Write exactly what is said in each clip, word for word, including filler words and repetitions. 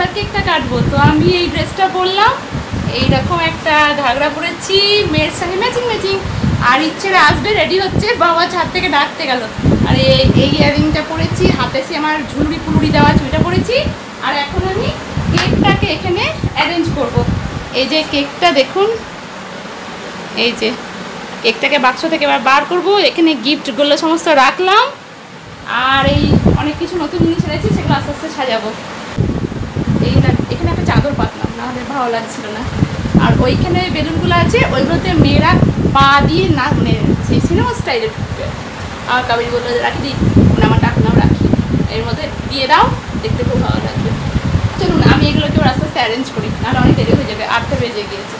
এবার কেকটা কাটবো। তো আমি এই ড্রেসটা পরলাম, এইরকম একটা ঘাগরা পরেছি মেয়ের সাথে ম্যাচিং ম্যাচিং। আর ইচ্ছেরা আসবে, রেডি হচ্ছে, বাবা ছাদ থেকে ডাকতে গেল। আর এই এই ইয়ারিংটা পরেছি, হাতে সে আমার ঝুলুরি পুলুরি দেওয়া চুড়িটা পরেছি। আর এখন আমি কেকটাকে এখানে অ্যারেঞ্জ করব। এই যে কেকটা দেখুন, এই যে কেকটাকে বাক্স থেকে এবার বার করব। এখানে গিফটগুলো সমস্ত রাখলাম, আর এই অনেক কিছু নতুন জিনিস রয়েছে, সেগুলো আস্তে আস্তে সাজাবো। এই এখানে একটা চাদর পাতলাম, না হলে ভালো লাগছিল না। আর ওইখানে বেলুনগুলো আছে, ওইগুলোতে মেয়েরা পা দিয়ে না, মানে সেই সিনেমা স্টাইলে ঢুকবে। আর কাবির বললো রাখি দিই, মানে আমার টাকা নাও রাখি, এর মধ্যে দিয়ে দাও, দেখতে খুব ভালো লাগবে। চলুন আমি এগুলোকে আস্তে আস্তে অ্যারেঞ্জ করি, নাহলে অনেক দেরি হয়ে যাবে, আটটা বেজে গিয়েছে।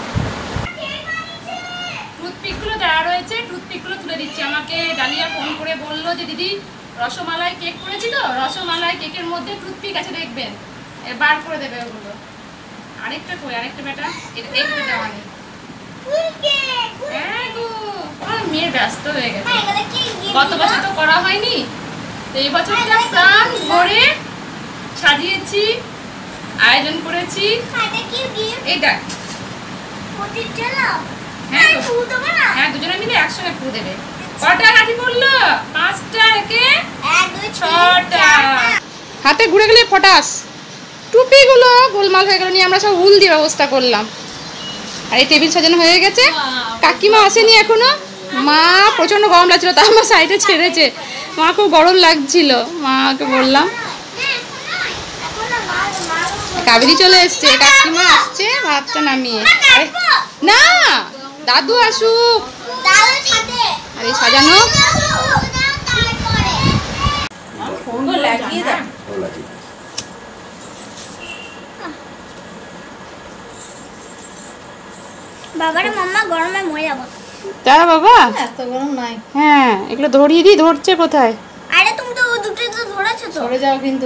টুথপিকগুলো দেওয়া রয়েছে, টুথপিকগুলো তুলে দিচ্ছি। আমাকে ডালিয়া ফোন করে বললো যে দিদি রসমালাই কেক করেছি তো, রসমালাই কেকের মধ্যে টুথপিক আছে দেখবেন, বার করে দেবে ওগুলো। আরেকটা কই, আরেকটা বেটা একটা দেওয়া নেই। হ্যাঁ গো, আমার মেয়ের ব্যস্ত হয়ে গেছে, গত বছর তো করা হয়নি, তো এই বছরটা প্রাণ ভরে সাজিয়েছি, আয়োজন করেছি। এইটা হ্যাঁ হ্যাঁ, দুজনে মিলে একসঙ্গে ফু দেবে। কটা কাঠি পড়লো? পাঁচটা, একে ছটা। হাতে ঘুরে গেলে ফটাস। টুপিগুলো গোলমাল হয়ে গেল, নিয়ে আমরা সব উল দিয়ে ব্যবস্থা করলাম। আর এই টেবিল সাজানো হয়ে গেছে। কাকিমা আসেনি এখনো। মা প্রচণ্ড গরম লাগছিল, তা আমার সাইডে ছেড়েছে। মা খুব গরম লাগছিল, মাকে বললাম। কাবেরি চলে এসছে, কাকিমা আসছে ভাতটা নামিয়ে। না, দাদু আসুক। আর এই সাজানো লাগিয়ে দাও। বাবারে মাম্মা গরমে মরে যাবো। দাঁড়া বাবা, এত গরম নাই। হ্যাঁ এগুলো ধরিয়ে দিই, ধরছে কোথায়? আরে তুমি তো দুটো তো ধরেছো তো। সরে যাও কিন্তু।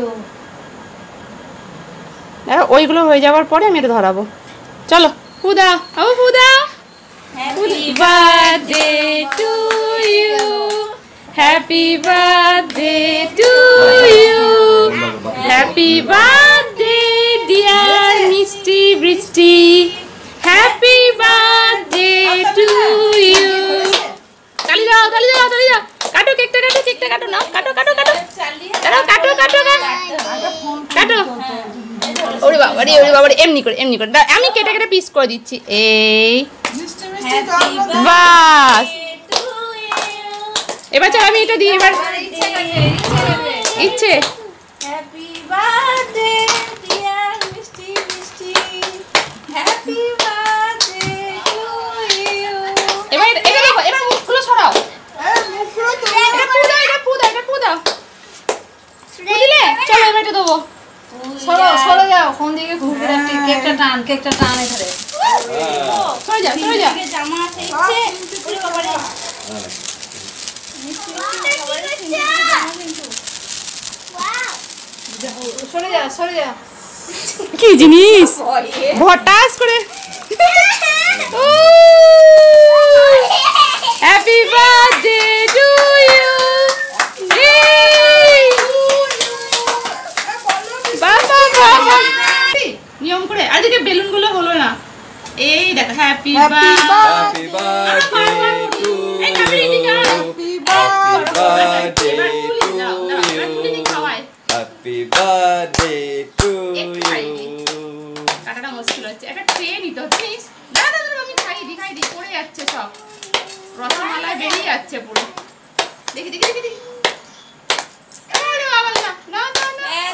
দাঁড়া, ওইগুলো হয়ে যাওয়ার পরে আমি এটা ধরাবো। চলো ফু দাও, ও ফু দাও। Happy birthday to you, happy birthday to you, happy birthday dear Mishti Brishti, happy birthday to you. তালি দাও, তালি দাও, তালি দাও। কাটো কেকটা, কাটো কেকটা, কাটো না, কাটো কাটো কাটো কাটো কাটো কাটো কাটো। ওরে বাবা রে, ওরে বাবা রে, এমনি করে এমনি করে আমি কেটে কেটে পিস করে দিচ্ছি। এই বাস, এবার চল আমি এটা দিই। এবার ইচ্ছে হ্যাপি বার্থডে ডিয়ার মিষ্টি মিষ্টি, হ্যাপি বার্থডে টু ইউ। এবার এটা দেখো, এবার মুখগুলো ছড়াও। এটা পু দাও, এটা পু দাও, এটা পু দাও। দিলে চলো এবার এটা দেবো। সরো সরো যাও, কোন দিকে ঘুরবে? কেকটা টান, কেকটা টান এখানে। সরে যাও, সরে যাও। জামা আছে ইচ্ছে, ওরে বাবা রে। সরে যাও, সরে যাও। কি জিনিস ভটাস করে। Happy birthday to you. বাবা বাবা, নিয়ম করে। আর দিকে বেলুন গুলো হলো না। এই দেখো, happy birthday to you, happy birthday Happy birthday to you. কাটাটা মুশকিল হচ্ছে, একটা ট্রে নিতে হচ্ছে। দাদা দাদা আমি খাই দি, খাই দি, পড়ে যাচ্ছে সব, রসমালাই বেরিয়ে যাচ্ছে পুরো। দেখি দেখি দেখি দেখি। আরে বাবা না না না না, হ্যাঁ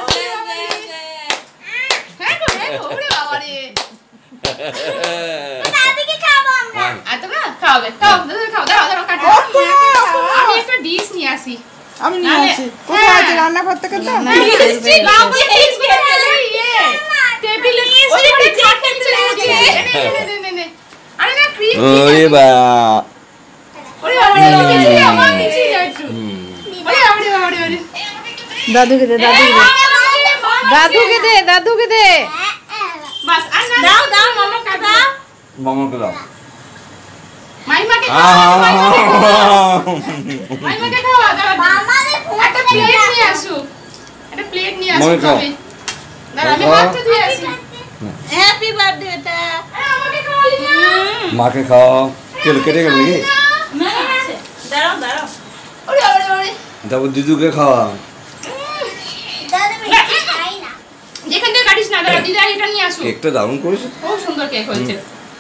গো হ্যাঁ গো, ওরে বাবা রে। দাদিকে খাবো আমরা। আর তোমরা খাওয়াবে, খাও দাদা খাও, দাঁড়াও দাঁড়াও কাটো। আমি একটা ডিশ নিয়ে আসি। আমি নিয়ে আসি। কোথায় আছে রান্না করতে করতে? টেবিলে ওই চাটনি চলে গেছে। নে নে নে। আরে না ক্রিম। ওরে বাবা, ওরে বাবা রে, আমার কিছু যাইছো। ওরে বাবা রে, বাবা রে। দাদুকে দে, দাদুকে দে, দাদুকে দে, দাদুকে দে। বাস আর না দাও দাও, মামা কা দাও, মামা কে দাও, মাইমাকে দাও, মাইমাকে খাওয়া দাও। একটা প্লেট নিয়ে আসো, একটা প্লেট নিয়ে আসো তবে। দাঁড়া আমি হাতটা ধুয়ে আসি। হ্যাপি বার্থডে বেটা। আমাকে খাওয়ালি না। মাকে খাও। কেলো কেটে গেল নাকি? দাঁড়াও দাঁড়াও। ওরে ওরে ওরে। তারপর দিদুকে খাওয়া। যেখান থেকে কাটিস না দাঁড়া, দিদা এটা নিয়ে আসুন। কেকটা দারুণ করেছে। খুব সুন্দর কেক হয়েছে।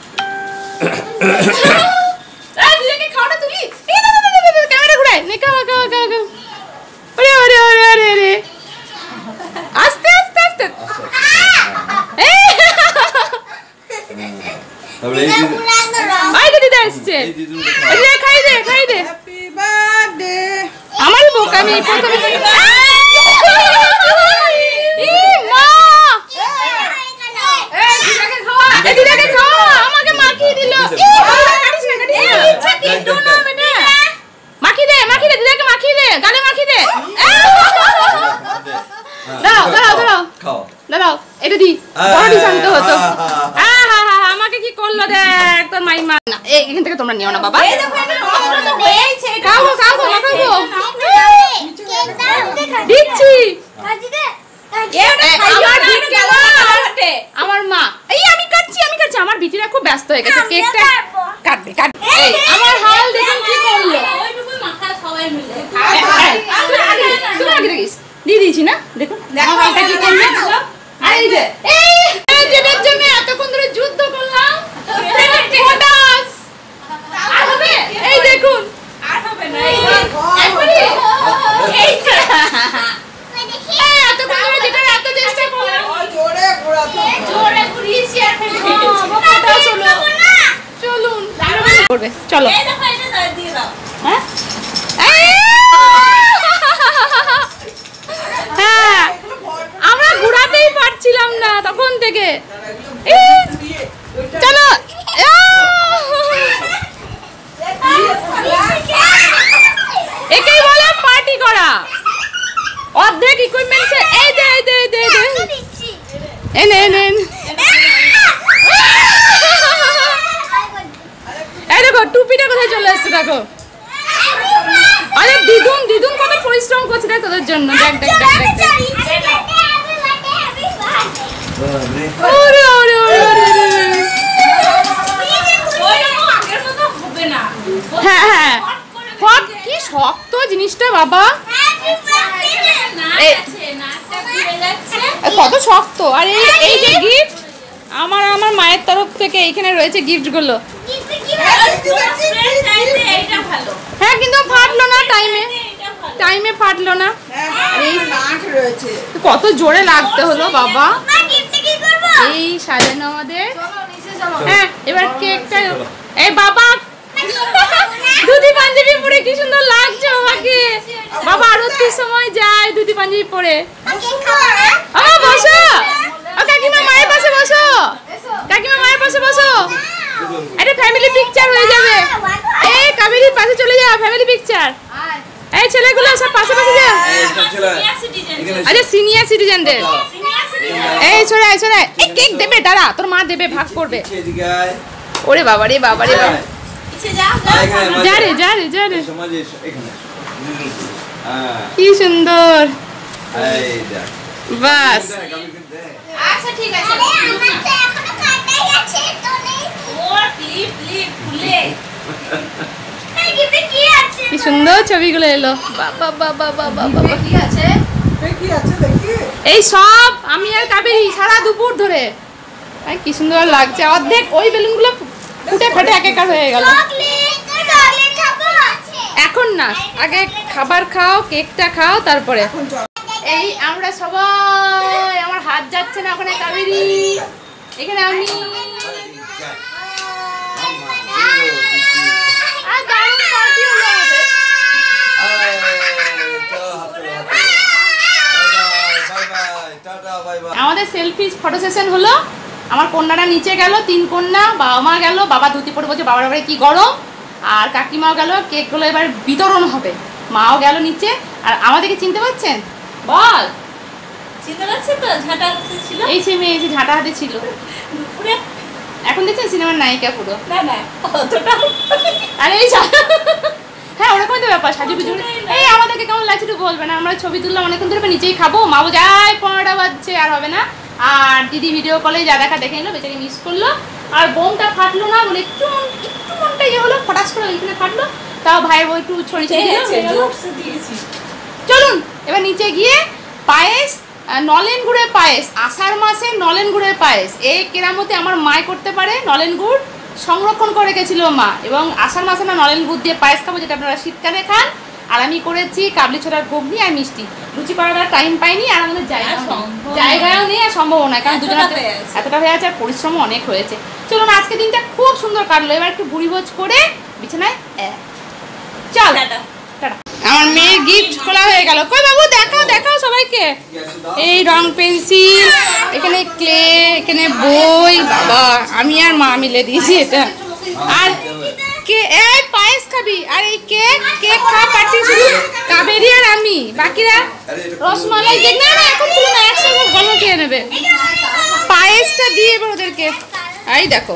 এই দিদাকে খাওয়াটা তুলি। এই না না না না ক্যামেরা ঘুরাই। নে খাও খাও খাও খাও। ওরে ওরে ওরে ওরে ওরে। আস্তে আস্তে আস্তে। এই তারপরে এই দিদু আই দিদা আসছে। এই দিদুকে খাওয়া। এই দিদা খাই দে খাই দে। Happy birthday. আমার বোকা আমি প্রথমে এই মা এই দিদাকে খাওয়া এই দিদাকে খাওয়া আমাকে মাখিয়ে দিল। মাখিয়ে দে মাখিয়ে দে দিদাকে মাখিয়ে দে গালে মাখিয়ে দে। দাঁড়াও দাঁড়াও দাঁড়াও খাও। দাঁড়াও এটা দি বড় শান্ত হতো। আহা হা আমাকে কি করলো দেখ তোর মাইমা। না এই এখান থেকে তোমরা নিও না বাবা। খাও খাও খাও খাও দিচ্ছি। আমার মা এই আমি কাটছি আমি কাটছি আমার বিটিরা খুব ব্যস্ত হয়ে গেছে কেকটা কাটবে কাটবে। এই আমার হাল দেখুন কি করলো। তুই আগে দেখিস দিয়ে দিয়েছি না দেখুন দেখো হালটা কি করবে। এই যে এই যেটার জন্য এতক্ষণ ধরে যুদ্ধ করলাম ফটাস আর হবে। এই দেখুন আর হবে না একবারই এই যে এতক্ষণ ধরে যেটা এত চেষ্টা করলাম জোরে ঘোরাতে জোরে ঘুরিয়েছি আর ফেলে দিয়েছি। বাবা চলো চলুন করবে চলো। এই দেখো এটা দিয়ে দাও। হ্যাঁ হ্যাঁ আমরা ঘোরাতেই পারছিলাম না তখন থেকে। চলো একেই বলে পার্টি করা। অর্ধেক ইকুইপমেন্ট এই দে এই দে এই দে এই নে নে এই দেখো টুপিটা কোথায় চলে আসছে দেখো। আরে দিদুন দিদুন কত পরিশ্রম করছে দেখ তোদের জন্য। দেখ দেখ দেখ দেখ ওরে ওরে ওরে হ্যাঁ হ্যাঁ ফট কি শক্ত জিনিসটা বাবা। কত শক্ত। আর এই এই যে গিফট আমার আমার মায়ের তরফ থেকে এইখানে রয়েছে গিফট গুলো। হ্যাঁ কিন্তু ফাটলো না টাইমে টাইমে ফাটলো না। কত জোরে লাগতে হলো বাবা। এই সাজানো আমাদের। হ্যাঁ এবার কেকটা এই বাবা দুটি পাঞ্জাবি পরে কি সুন্দর লাগছে আমাকে। বাবা আরতির সময় যায় দুটি পাঞ্জাবি পরে। আ বসো কাকিমা মায়ের পাশে বসো কাকিমা মায়ের পাশে বসো। একটা ফ্যামিলি পিকচার হয়ে যাবে। এই কাবেরীর পাশে চলে যাও ফ্যামিলি পিকচার। এই ছেলেগুলো সব পাশে পাশে যাও। আচ্ছা সিনিয়র সিটিজেনদের এই সরাই সরাই এই কেক দেবে দাঁড়া তোর মা দেবে ভাগ করবে। ওরে বাবা রে বাবা রে বাবা যা রে যা রে যা রে কি সুন্দর বাস। আচ্ছা ঠিক আছে কি সুন্দর ছবিগুলো এলো। বাবা বাবা বাবা বাবা কি আছে এই সব আমি আর কাবেরী সারা দুপুর ধরে। কি সুন্দর লাগছে। অর্ধেক ওই বেলুনগুলো ফুটে ফেটে এক একার হয়ে গেল। এখন না আগে খাবার খাও কেকটা খাও তারপরে। এই আমরা সবাই আমার হাত যাচ্ছে না ওখানে কাবেরী এখানে আমি আমাদের সেলফি ফটো সেশন হলো। আমার কন্যারা নিচে গেল তিন কন্যা বাবা মা গেল বাবা ধুতি পরে বলছে বাবার বাবারে কি গরম। আর কাকিমাও গেল কেকগুলো এবার বিতরণ হবে। মাও গেল নিচে। আর আমাদেরকে চিনতে পারছেন বল চিনতে পারছেন তো ঝাঁটা হাতে ছিল এই সে মেয়ে এসে ঝাঁটা হাতে ছিল পুরো। এখন দেখছেন সিনেমার নায়িকা পুরো না না অতটা। আরে এই হ্যাঁ ওরকমই তো ব্যাপার সাজু গুজু। এই আমাদেরকে কেমন লাগছে একটু বলবেন। আমরা ছবি তুললাম অনেকক্ষণ ধরে নিচেই খাবো। মা যায় পনেরোটা বাজছে আর হবে না আর দিদি ভিডিও কলে যা দেখা দেখে নিল, বেচারি মিস করলো। আর বোমটা ফাটলো না বলে একটু একটু মনটা ইয়ে হলো, ফটাস করে ওইখানে ফাটলো, তাও ভাইয়ের বউ একটু ছড়ি ছড়ি দিয়েছি। চলুন এবার নিচে গিয়ে পায়েস, নলেন গুড়ের পায়েস, আষাঢ় মাসে নলেন গুড়ের পায়েস, এই কেরামতি আমার মায় করতে পারে। নলেন গুড় সংরক্ষণ করে রেখেছিল মা, এবং আষাঢ় মাসে না নলেন গুড় দিয়ে পায়েস খাবো, যেটা আপনারা শীতকালে খান। আর আমি করেছি কাবলি ছোলার ঘুগনি আর মিষ্টি। লুচি করার টাইম পাইনি, আর আমাদের জায়গা জায়গাও নেই আর সম্ভব নয়, কারণ দুজনে এতটা হয়ে আছে আর পরিশ্রম অনেক হয়েছে। চলুন আজকে দিনটা খুব সুন্দর কাটলো, এবার একটু বুড়ি ভোজ করে বিছানায় চল। আমার মেয়ের গিফট খোলা হয়ে গেল। কই বাবু দেখাও দেখাও সবাইকে। এই রং পেন্সিল, এখানে ক্লে, এখানে বই, বাবা আমি আর মা মিলে দিয়েছি এটা। আর কে এই পায়েস খাবি, আর এই কেক কেক খাওয়া পার্টি শুধু কাবেরি আর আমি, বাকিরা রসমালাই দেখ না না এখন তুলো না, একসাথে গল্প খেয়ে নেবে। পায়েসটা দিয়ে এবার ওদেরকে, এই দেখো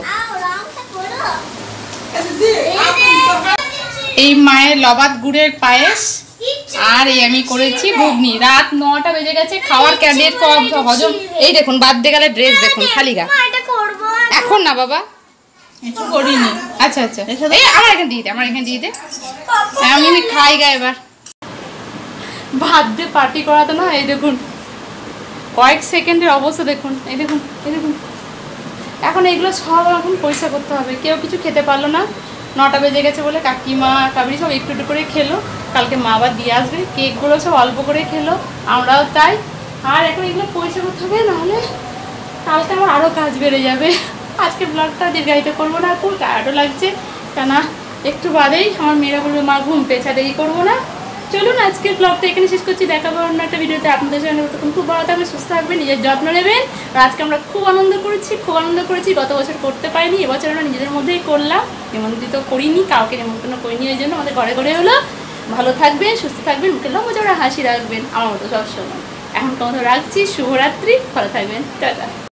এই মায়ের লবাদ গুড়ের পায়েস, আর এই আমি করেছি ঘুগনি। রাত নটা বেজে গেছে, খাওয়ার ক্যান্ডিডেট হজম। এই দেখুন বাদ দিয়ে গেলে ড্রেস দেখুন খালি গা। এখন না বাবা করিনি। আচ্ছা আচ্ছা এই আমার এখানে দিয়ে দে, আমার এখানে দিয়ে দে, আমি খাই গা এবার। ভাত দিয়ে পার্টি করাতো না, এই দেখুন কয়েক সেকেন্ডের অবস্থা দেখুন, এই দেখুন এই দেখুন। এখন এগুলো সব এখন পরিষ্কার করতে হবে। কেউ কিছু খেতে পারলো না, নটা বেজে গেছে বলে কাকিমা কাবরি সব একটু একটু করে খেলো। কালকে মা আবার দিয়ে আসবে, কেকগুলো সব অল্প করে খেলো, আমরাও তাই। আর এখন এগুলো পরিষ্কার করতে হবে, নাহলে কালকে আমার আরও কাজ বেড়ে যাবে। আজকে ব্লগটা দীর্ঘায়িত করবো না, খুব টায়ার্ডও লাগছে, কেন একটু বাদেই আমার মেয়েরা বলবে মা ঘুম পেয়েছে, দেরি করবো না। চলুন আজকের ব্লগটা এখানে শেষ করছি, দেখাবো অন্য একটা ভিডিওতে। আপনাদের সঙ্গে তখন খুব ভালো থাকবেন, সুস্থ থাকবেন, নিজের যত্ন নেবেন। আর আজকে আমরা খুব আনন্দ করেছি, খুব আনন্দ করেছি। গত বছর করতে পারিনি, এবছর আমরা নিজেদের মধ্যেই করলাম, নিমন্ত্রিত করিনি, কাউকে নিমন্ত্রণ করিনি, ওই জন্য আমাদের ঘরে ঘরে হলো। ভালো থাকবেন, সুস্থ থাকবেন, মুখে লম্বা চড়া হাসি রাখবেন আমার মতো সবসময়। এখন তোমাদের রাখছি, শুভরাত্রি, ভালো থাকবেন, টাটা।